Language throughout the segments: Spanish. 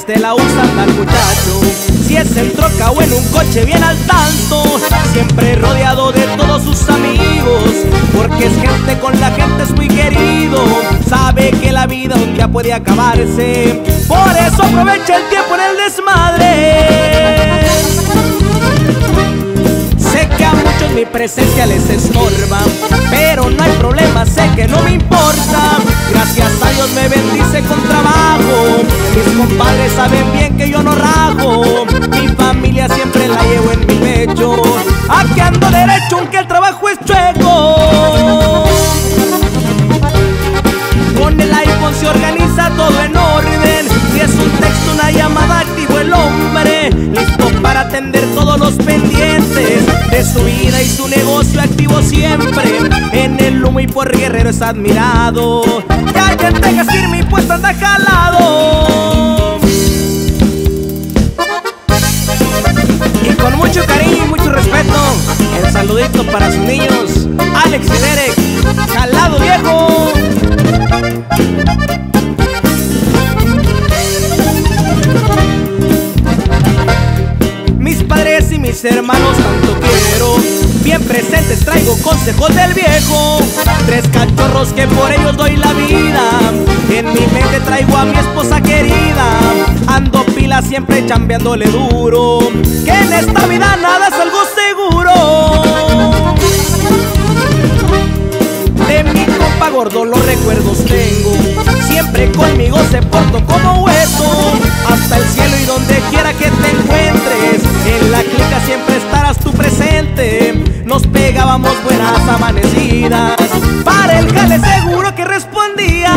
te la usan al muchacho. Si es en troca o en un coche bien al tanto, siempre rodeado de todos sus amigos, porque es gente, con la gente es muy querido. Sabe que la vida un día puede acabarse, por eso aprovecha el tiempo en el desmadre. Sé que a muchos mi presencia les estorba, pero no hay problema, sé que no me importa. Gracias a Dios me bendice con trabajo. Mis compadres saben bien que yo no rajo. Mi familia siempre la llevo en mi pecho. Aquí ando derecho aunque el trabajo es chueco. Con el iPhone se organiza todo en orden. Si es un texto, una llamada, activo el hombre, listo para atender todos los pendientes de su vida y su negocio, activo siempre. En el humo y por guerrero es admirado. Que alguien tenga firme y puesto anda jalado. Y con mucho cariño y mucho respeto, el saludito para sus niños, Alex y Derek. ¡Jalado, viejo! Mis padres y mis hermanos tanto quiero, bien presentes traigo consejos del viejo. 3 cachorros que por ellos doy la vida. En mi mente traigo a mi esposa querida. Ando pila siempre chambeándole duro, que en esta vida nada es algo seguro. De mi compa gordo los recuerdos tengo, siempre conmigo se portó como hueso. Hasta el cielo y donde quiera que te encuentres, en la clica siempre estarás tú presente. Nos pegábamos buenas amanecidas, para el jale seguro que respondías.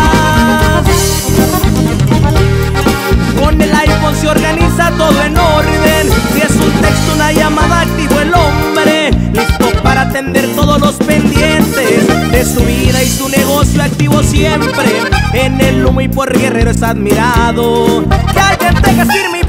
Con el iPhone se organiza todo en orden. Si es un texto, una llamada, activo el hombre, listo para atender todos los pendientes de su vida y su negocio, activo siempre. En el humo y por guerrero es admirado. Que alguien tenga firme